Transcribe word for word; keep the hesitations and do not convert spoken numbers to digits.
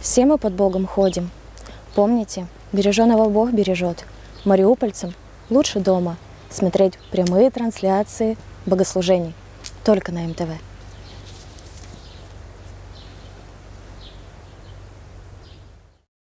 Все мы под Богом ходим. Помните, береженого Бог бережет. Мариупольцам лучше дома смотреть прямые трансляции богослужений только на эм тэ вэ.